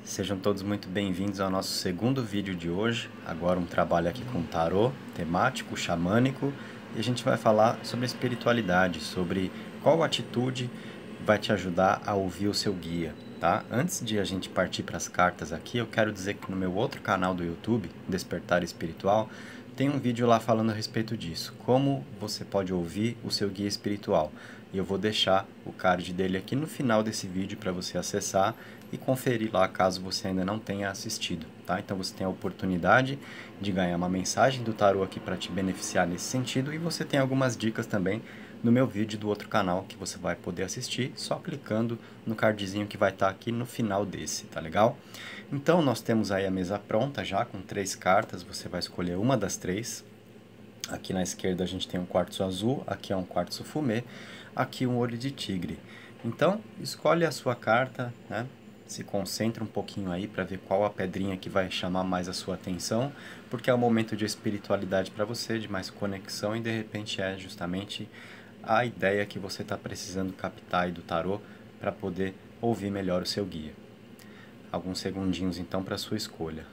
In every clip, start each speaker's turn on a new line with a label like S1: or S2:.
S1: Sejam todos muito bem-vindos ao nosso segundo vídeo de hoje. Agora um trabalho aqui com tarô, temático, xamânico, e a gente vai falar sobre espiritualidade, sobre qual atitude vai te ajudar a ouvir o seu guia, tá? Antes de a gente partir para as cartas aqui, eu quero dizer que no meu outro canal do YouTube, Despertar Espiritual, tem um vídeo lá falando a respeito disso, como você pode ouvir o seu guia espiritual. E eu vou deixar o card dele aqui no final desse vídeo para você acessar e conferir lá caso você ainda não tenha assistido, tá? Então você tem a oportunidade de ganhar uma mensagem do tarô aqui para te beneficiar nesse sentido, e você tem algumas dicas também no meu vídeo do outro canal que você vai poder assistir só clicando no cardzinho que vai estar aqui no final desse, tá legal? Então nós temos aí a mesa pronta já com 3 cartas, você vai escolher uma das 3. Aqui na esquerda a gente tem um quartzo azul, aqui é um quartzo fumê, aqui um olho de tigre. Então, escolhe a sua carta, né? Se concentra um pouquinho aí para ver qual a pedrinha que vai chamar mais a sua atenção, porque é um momento de espiritualidade para você, de mais conexão, e de repente é justamente a ideia que você está precisando captar aí do tarô para poder ouvir melhor o seu guia. Alguns segundinhos então para a sua escolha.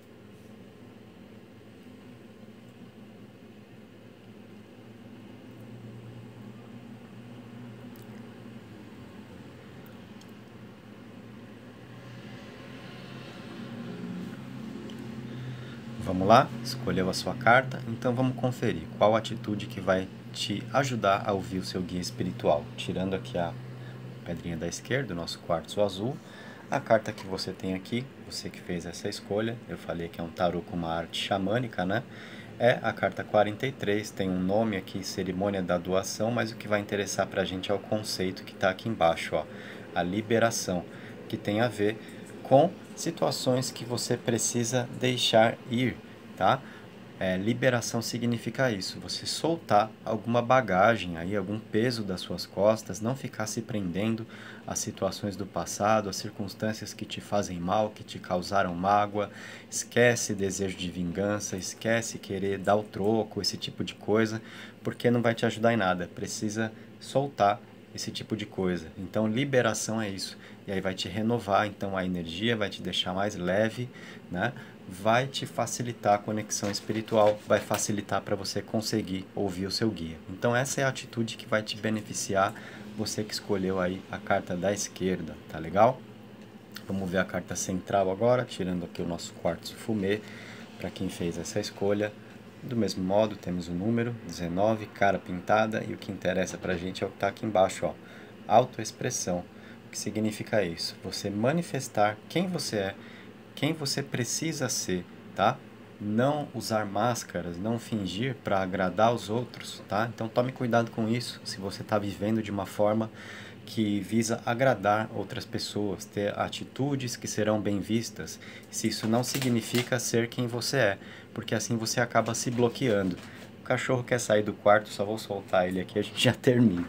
S1: Vamos lá? Escolheu a sua carta? Então vamos conferir qual atitude que vai te ajudar a ouvir o seu guia espiritual. Tirando aqui a pedrinha da esquerda, o nosso quartzo azul, a carta que você tem aqui, você que fez essa escolha, eu falei que é um tarô com uma arte xamânica, né? É a carta 43, tem um nome aqui, cerimônia da doação, mas o que vai interessar pra gente é o conceito que está aqui embaixo, ó, a liberação, que tem a ver com situações que você precisa deixar ir, tá? Liberação significa isso, você soltar alguma bagagem, aí, algum peso das suas costas, não ficar se prendendo às situações do passado, às circunstâncias que te fazem mal, que te causaram mágoa. Esquece desejo de vingança, esquece querer dar o troco, esse tipo de coisa, porque não vai te ajudar em nada. Precisa soltar esse tipo de coisa. Então, liberação é isso. E aí vai te renovar, então a energia vai te deixar mais leve, né? Vai te facilitar a conexão espiritual, vai facilitar para você conseguir ouvir o seu guia. Então essa é a atitude que vai te beneficiar, você que escolheu aí a carta da esquerda, tá legal? Vamos ver a carta central agora, tirando aqui o nosso quartzo fumê, para quem fez essa escolha. Do mesmo modo, temos o número 19, cara pintada, e o que interessa para a gente é o que está aqui embaixo, ó, autoexpressão. O que significa isso? Você manifestar quem você é, quem você precisa ser, tá? Não usar máscaras, não fingir para agradar os outros, tá? Então tome cuidado com isso, se você está vivendo de uma forma que visa agradar outras pessoas, ter atitudes que serão bem vistas, se isso não significa ser quem você é, porque assim você acaba se bloqueando. O cachorro quer sair do quarto, só vou soltar ele aqui, a gente já termina.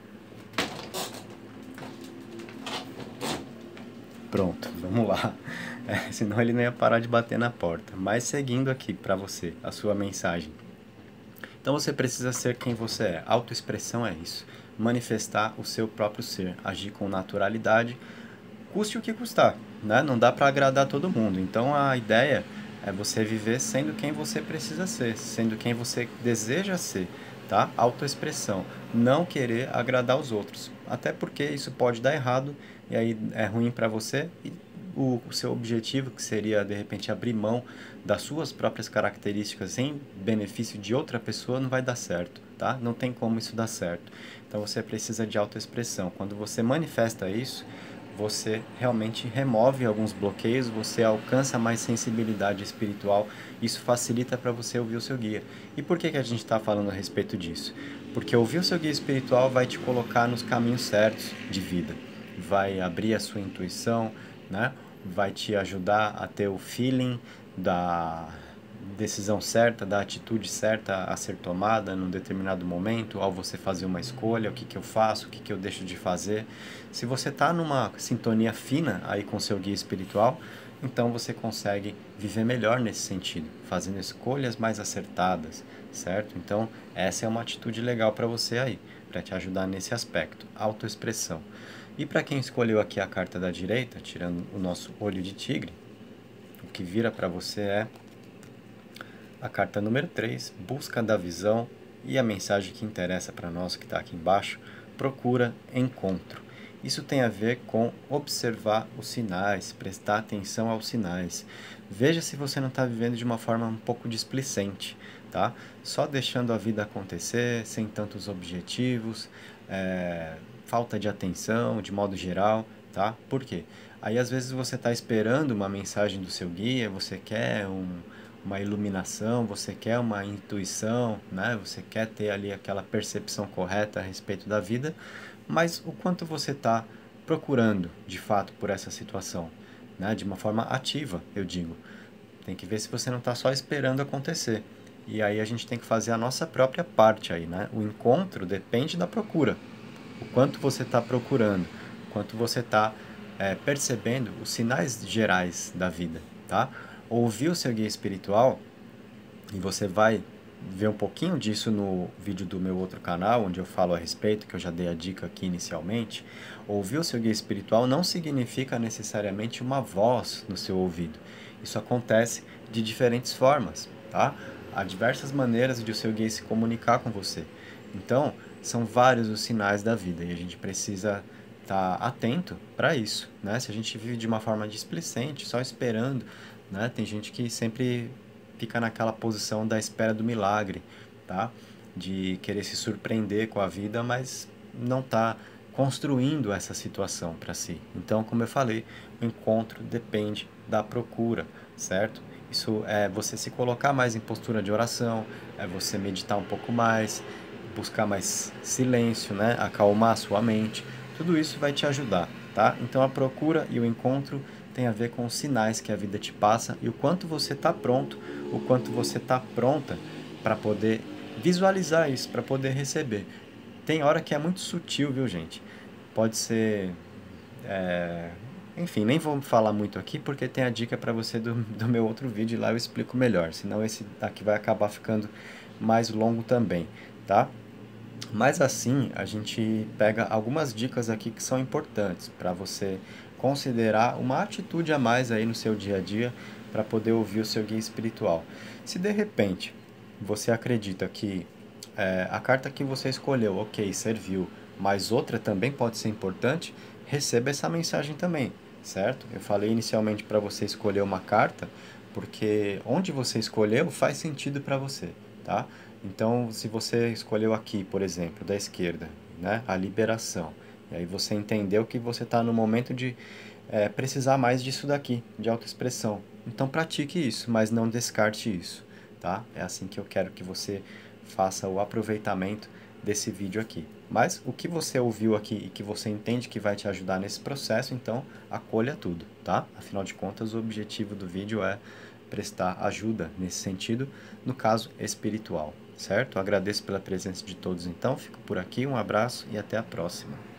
S1: Pronto, vamos lá. Senão ele não ia parar de bater na porta. Mas seguindo aqui para você, a sua mensagem. Então você precisa ser quem você é. Autoexpressão é isso. Manifestar o seu próprio ser. Agir com naturalidade, custe o que custar, né? Não dá para agradar todo mundo. Então a ideia é você viver sendo quem você precisa ser, sendo quem você deseja ser, tá? Autoexpressão. Não querer agradar os outros. Até porque isso pode dar errado e aí é ruim para você e o seu objetivo, que seria de repente abrir mão das suas próprias características em benefício de outra pessoa, não vai dar certo, tá? Não tem como isso dar certo. Então você precisa de autoexpressão. Quando você manifesta isso, você realmente remove alguns bloqueios, você alcança mais sensibilidade espiritual, isso facilita para você ouvir o seu guia. E por que a gente está falando a respeito disso? Porque ouvir o seu guia espiritual vai te colocar nos caminhos certos de vida, vai abrir a sua intuição, né? Vai te ajudar a ter o feeling da decisão certa, da atitude certa a ser tomada num determinado momento, ao você fazer uma escolha, o que que eu faço, o que que eu deixo de fazer. Se você está numa sintonia fina aí com seu guia espiritual, então você consegue viver melhor nesse sentido, fazendo escolhas mais acertadas, certo? Então essa é uma atitude legal para você aí, para te ajudar nesse aspecto, autoexpressão. E para quem escolheu aqui a carta da direita, tirando o nosso olho de tigre, o que vira para você é a carta número 3, busca da visão, e a mensagem que interessa para nós, que está aqui embaixo, procura encontro. Isso tem a ver com observar os sinais, prestar atenção aos sinais. Veja se você não está vivendo de uma forma um pouco displicente, tá? Só deixando a vida acontecer, sem tantos objetivos, falta de atenção, de modo geral, tá? Por quê? Aí às vezes você está esperando uma mensagem do seu guia, você quer uma iluminação, você quer uma intuição, né? Você quer ter ali aquela percepção correta a respeito da vida, mas o quanto você está procurando, de fato, por essa situação, né? De uma forma ativa, eu digo. Tem que ver se você não está só esperando acontecer. E aí a gente tem que fazer a nossa própria parte aí, né? O encontro depende da procura. O quanto você está procurando, o quanto você está percebendo os sinais gerais da vida, tá? Ouvir o seu guia espiritual, e você vai ver um pouquinho disso no vídeo do meu outro canal, onde eu falo a respeito, que eu já dei a dica aqui inicialmente. Ouvir o seu guia espiritual não significa necessariamente uma voz no seu ouvido. Isso acontece de diferentes formas, tá? Há diversas maneiras de o seu guia se comunicar com você. Então, são vários os sinais da vida e a gente precisa estar atento para isso, né? Se a gente vive de uma forma displicente, só esperando, né? Tem gente que sempre fica naquela posição da espera do milagre, tá? De querer se surpreender com a vida, mas não está construindo essa situação para si. Então, como eu falei, o encontro depende da procura, certo? Isso é você se colocar mais em postura de oração, é você meditar um pouco mais, buscar mais silêncio, né? Acalmar a sua mente. Tudo isso vai te ajudar, tá? Então, a procura e o encontro tem a ver com os sinais que a vida te passa e o quanto você está pronto, o quanto você está pronta para poder visualizar isso, para poder receber. Tem hora que é muito sutil, viu, gente? Pode ser... Enfim, nem vou falar muito aqui porque tem a dica para você do meu outro vídeo, lá eu explico melhor, senão esse aqui vai acabar ficando mais longo também, tá? Mas assim, a gente pega algumas dicas aqui que são importantes para você considerar uma atitude a mais aí no seu dia a dia para poder ouvir o seu guia espiritual. Se de repente você acredita que a carta que você escolheu, ok, serviu, mas outra também pode ser importante, receba essa mensagem também, certo? Eu falei inicialmente para você escolher uma carta, porque onde você escolheu faz sentido para você, tá? Então, se você escolheu aqui, por exemplo, da esquerda, né, a liberação, e aí você entendeu que você está no momento de precisar mais disso daqui, de autoexpressão. Então, pratique isso, mas não descarte isso, tá? É assim que eu quero que você faça o aproveitamento desse vídeo aqui. Mas o que você ouviu aqui e que você entende que vai te ajudar nesse processo, então acolha tudo, tá? Afinal de contas, o objetivo do vídeo é prestar ajuda nesse sentido, no caso espiritual, certo? Agradeço pela presença de todos então, fico por aqui, um abraço e até a próxima.